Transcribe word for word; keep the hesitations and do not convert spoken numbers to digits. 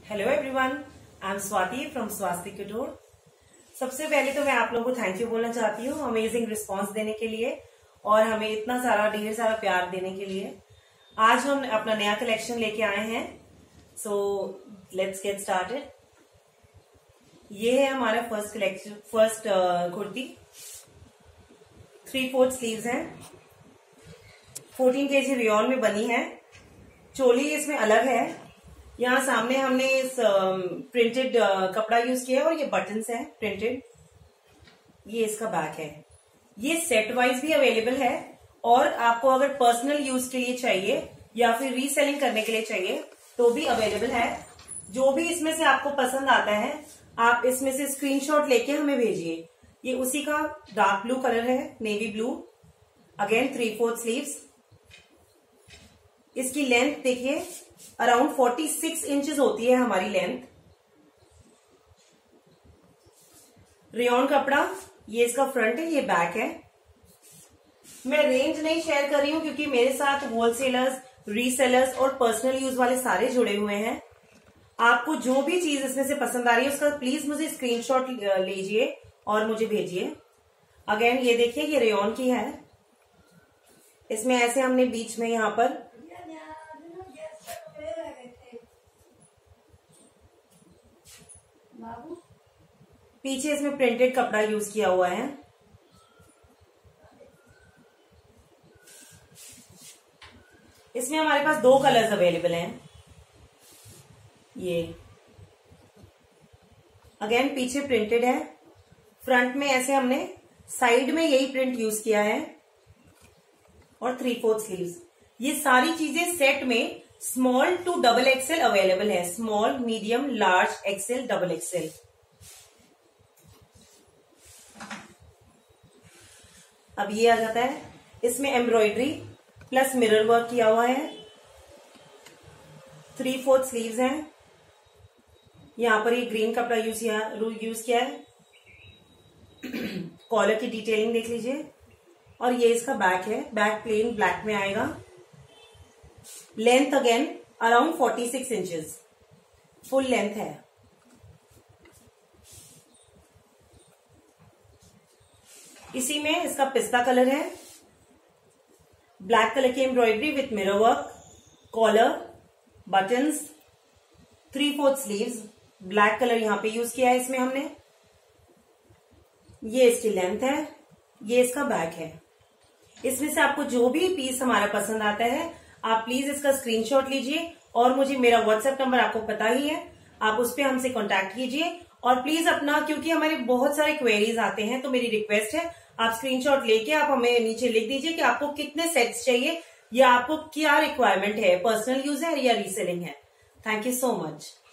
Hello everyone, I am Swati from Swasti Couture. सबसे पहले तो मैं आप लोगों को थैंक यू बोलना चाहती हूँ अमेजिंग रिस्पांस देने के लिए और हमें इतना सारा ढेर सारा प्यार देने के लिए। आज हम अपना नया कलेक्शन लेके आए हैं, सो लेट्स गेट स्टार्टेड। ये है हमारा first collection, first kurti. Three fourth sleeves हैं, फोर्टीन केजी रेयॉन में बनी है। चोली इसमें अलग है। यहाँ सामने हमने इस प्रिंटेड कपड़ा यूज किया है और ये बटन्स हैं प्रिंटेड। ये इसका बैक है। ये सेट वाइज भी अवेलेबल है और आपको अगर पर्सनल यूज के लिए चाहिए या फिर रीसेलिंग करने के लिए चाहिए तो भी अवेलेबल है। जो भी इसमें से आपको पसंद आता है आप इसमें से स्क्रीनशॉट लेके हमें भेजिए। ये उसी का डार्क ब्लू कलर है, navy blue. Again three fourth sleeves. इसकी लेंथ देखिए अराउंड फोर्टी सिक्स इंचेस होती है हमारी लेंथ। रेयॉन कपड़ा, ये इसका फ्रंट है, ये बैक है। मैं रेंज नहीं शेयर कर रही हूं क्योंकि मेरे साथ होलसेलर्स, रीसेलर्स और पर्सनल यूज वाले सारे जुड़े हुए हैं। आपको जो भी चीज इसमें से पसंद आ रही है उसका प्लीज मुझे स्क्रीनशॉट लीजिए और मुझे भेजिए। अगेन ये देखिए, ये रेयॉन की है। इसमें ऐसे हमने बीच में यहां पर पीछे इसमें प्रिंटेड कपड़ा यूज किया हुआ है। इसमें हमारे पास दो कलर्स अवेलेबल हैं। ये अगेन पीछे प्रिंटेड है, फ्रंट में ऐसे हमने साइड में यही प्रिंट यूज किया है और थ्री फोर्थ स्लीव्स। ये सारी चीजें सेट में small to double XL available है। Small, medium, large, XL, double XL. अब ये आ जाता है, इसमें एम्ब्रॉयडरी प्लस मिरर वर्क किया हुआ है। थ्री फोर्थ स्लीव्स हैं। यहां पर ये ग्रीन कपड़ा यूज किया यूज किया है। कॉलर की डिटेलिंग देख लीजिए। और ये इसका बैक है। बैक प्लेन ब्लैक में आएगा। Length again around forty six inches full length है। इसी में इसका पिस्ता कलर है। ब्लैक कलर की embroidery with mirror work, collar, buttons, three fourth sleeves. Black colour यहां पे यूज किया है इसमें हमने। ये इसकी लेंथ है, ये इसका बैक है। इसमें से आपको जो भी पीस हमारा पसंद आता है आप प्लीज इसका स्क्रीनशॉट लीजिए और मुझे, मेरा व्हाट्सएप नंबर आपको पता ही है, आप उस पर हमसे कांटेक्ट कीजिए। और प्लीज अपना, क्योंकि हमारे बहुत सारे क्वेरीज आते हैं तो मेरी रिक्वेस्ट है आप स्क्रीनशॉट लेके आप हमें नीचे लिख दीजिए कि आपको कितने सेट्स चाहिए या आपको क्या रिक्वायरमेंट है, पर्सनल यूज है या रीसेलिंग है। Thank you so much.